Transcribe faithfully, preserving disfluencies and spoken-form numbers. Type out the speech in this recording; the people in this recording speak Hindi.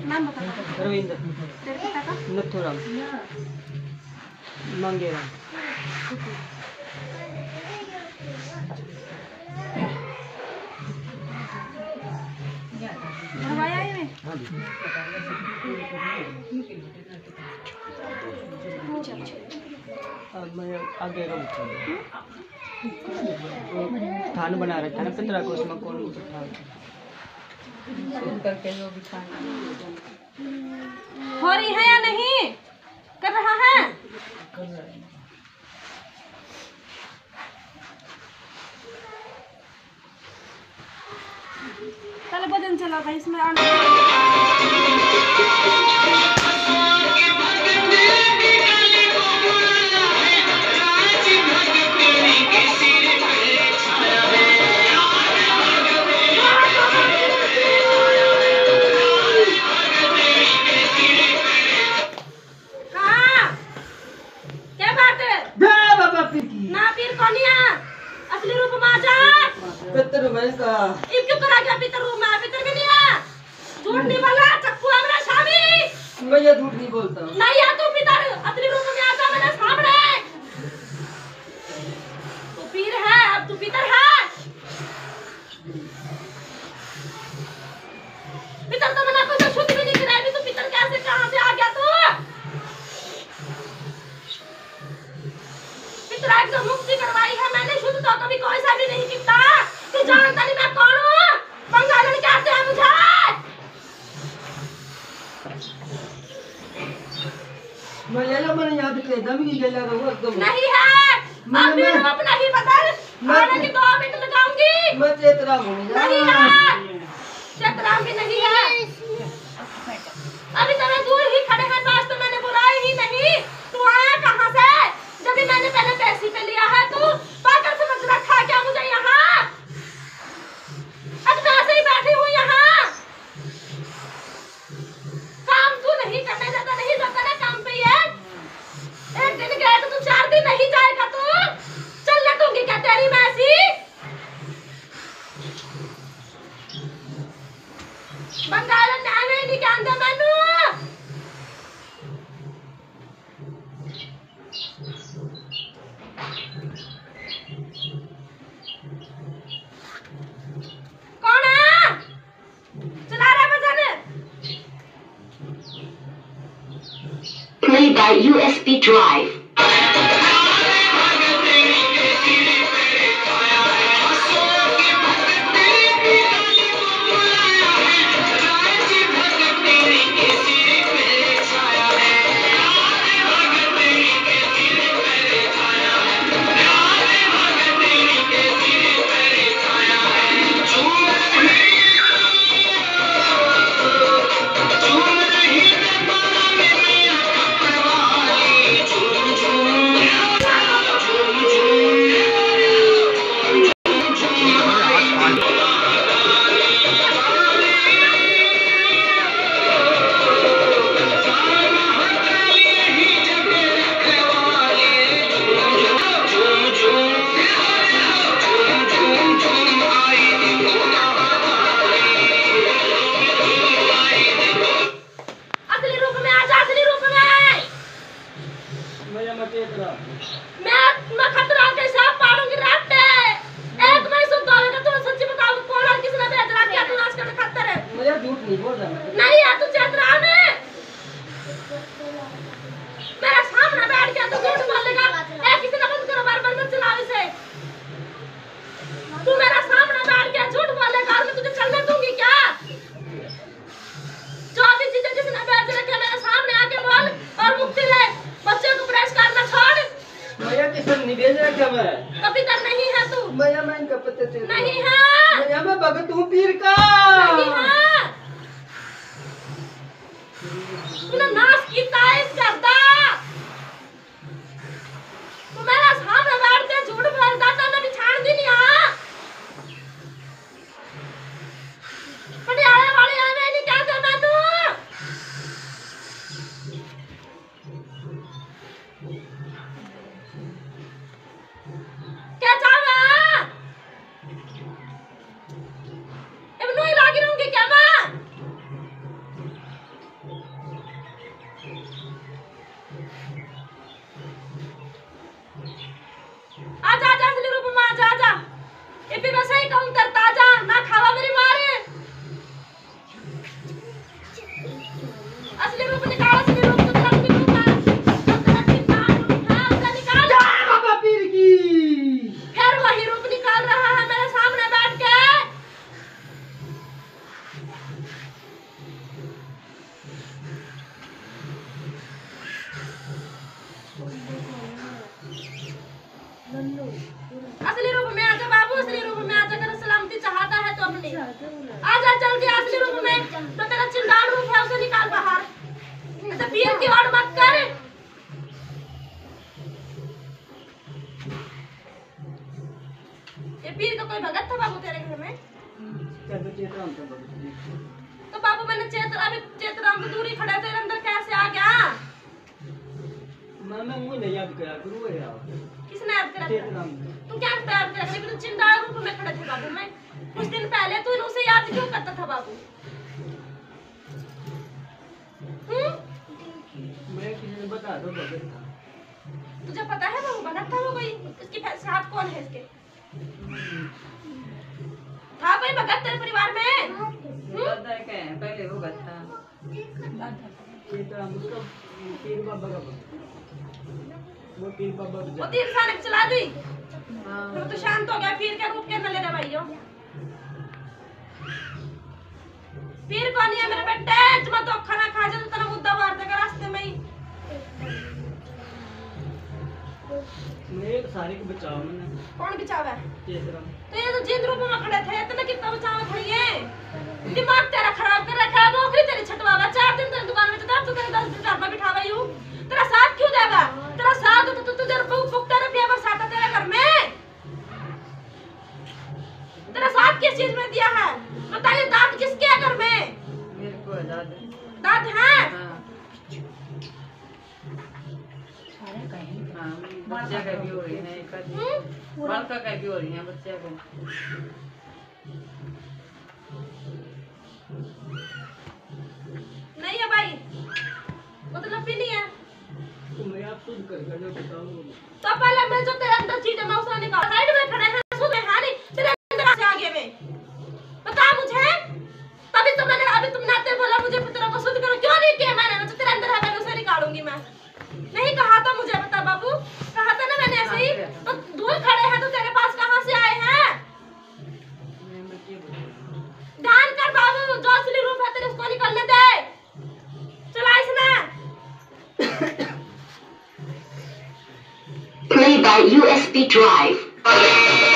नाम बता। रविंद्र। तेरे पिता का? नथुराम। मंगेराम। भरवाया है में? हाँ जी। मैं आगे रहूँ। थान बना रखा ना पितरा को, उसमें कौन था करके जो भी था। हो रही है या नहीं? कर रहा है? चलो भजन चला भाई इसमें आना। असली रूप में आजा। पितर में का इब क्यों करा गया पितर रूप में? पितर भी नहीं है। झूठ नहीं बोला, चक्कू है मेरा स्वामी। मैं ये झूठ नहीं बोलता। नहीं है तू पितर, असली रूप में आजा मेरे सामने। तू पीर है, अब तू पितर है। पितर तो मना को शुद्ध भी नहीं कराई, तू पितर कैसे कहां से आ गया तू? पितर एकदम मुक्ति करवाई है मैंने, शुद्ध तो कभी कोई सा भी नहीं किया। तू जानता नहीं मैं कौन हूँ? बंगालन कहते हैं मुझे। मैं ये लो मैंने याद किया दम की गला रहा एकदम नहीं है। अब भी रूप नहीं बदल, आने की दो मिनट लगाऊंगी। मैं चेतरा हूँ। नहीं है, चेतरा भी नहीं है। अभी तो मैं दूर ही खड़े हैं, पास तो मैंने बुलाया ही नहीं। तू आया कहाँ से? जब भी मैंने पहले पैसे पे लिया है, तू पागल समझ रखा है क्या मुझे यहाँ? अब मैं ऐसे ही बैठी हूँ यहाँ। काम तू नहीं करने देता, नहीं जाता ना काम पे ये। एक दिन गए तो तू चार दिन नहीं जाएगा तू। चलने दूंगी क्या तेरी मैं ऐसी? बंगाल न्याय में नहीं कहूँगा मैनू। कौन है? चला रहा भजन? Play by U S B drive. नहीं है तू चेतरा में। मेरा सामने बैठ गया तो झूठ बोलेगा। ए किसी ने बंद करो, बार बार मत चलाओ इसे। तू मेरा सामने बैठ गया झूठ बोलेगा और मैं तुझे चलने दूंगी क्या? जो भी चीजें जिसने बेच रखी मेरे सामने आके बोल और मुक्ति ले। बच्चे को प्रेस करना छोड़। भैया किसन नहीं भेज रहा क्या मैं? कभी तक नहीं है तू। भैया मैं इनका पता चल नहीं है। भैया मैं भगत हूँ पीर का। नहीं है। तूने नाश किया है इस घर का। असली रूप निकाल, असली रूप तो तेरा असली रूप है। जो तेरा चिंगार रूप है उसे निकाल। जय बाबा पीर की। फिर वही रूप निकाल रहा है मेरे सामने बैठ के। असली रूप में आजा बाबू, असली रूप में आजा। अगर सलामती चाहता है तो अपनी आजा जल्दी असली रूप में। तो तेरा चिंगार रूप है उसे निकाल बाहर। ऐसे पीर की ओर मत कर। ये पीर का कोई भगत था बाबू तेरे घर में? क्या तो चेत राम था बाबू। तो बाबू मैंने चेत अभी चेतराम तो दूरी खड़ा तेरे अंदर कैसे आ गया? मैं मैं मुझे याद करा गुरु है यार। किसने याद करा? चेत राम। तू क्या याद करा? लेकिन चिंगार रूप में खड़े थे बाबू। मैं कुछ दिन पहले तू उसे याद क्यों करता था बाबू? हम्म? मैं किसी ने बता दो भगत था। तुझे पता है बाबू भगत था वो कोई? इसकी साथ कौन है इसके? था कोई भगत तेरे परिवार में? दादा क्या है पहले वो भगत था। चेत राम उसका पीर बाबा का भगत। वो पीर बाबा वो तीर साने चला दी। हाँ फिर तो शांत हो गया। पीर के रूप के न ले रे भाइयों। पीर कौन है मेरे बेटे? तुम तो खाना खा जा तो तेरा मुद्दा मार देगा रास्ते में ही। मैं एक सारे को बचाओ मैंने। कौन बचावा है? चेत राम। तो ये तो जिंद रूप में खड़े थे। इतना कितना बचावा था ये? दिमाग तेरा खराब कर रखा है। नौकरी तेरी छटवावा। चार दिन तेरी दुकान में चढ़ा, तू तेरे दस दिन घर में बिठावा यूं। तेरा साथ क्यों देगा? तेरा साथ तो तू तुझे रुपये फूकता रुपया बरसाता तेरे घर में। तेरा साथ किस चीज में दिया है? बताइए दांत किसके है घर में? मेरे को है दादा। दांत हैं? हाँ हाँ बच्चा का भी हो रही है एक आदमी। हम्म? बालका का भी हो रही है बच्चा का। नहीं है भाई, मतलब भी नहीं है। तो मैं आप शुद्ध कर कर जो बताओ। तो पहले मैं जो तेरे अंदर चीज है मैं उसे निकाल। साइड में खड़े हैं सुबह है नहीं तेरे अंदर से आगे में बता मुझे। तभी तो मैंने अभी तुमने आते बोला मुझे तेरा को शुद्ध करो। क्यों नहीं किया मैंने? जो तेरे अंदर है मैं उसे निकालूंगी। मैं नहीं कहा था मुझे बता बाबू। कहा था ना मैंने ऐसे ही। तो दूर खड़े हैं तो तेरे पास कहां से आए हैं? ध्यान कर बाबू। जो असली रूप है तेरे उसको निकलने दे। चला इसने। Play by U S B drive.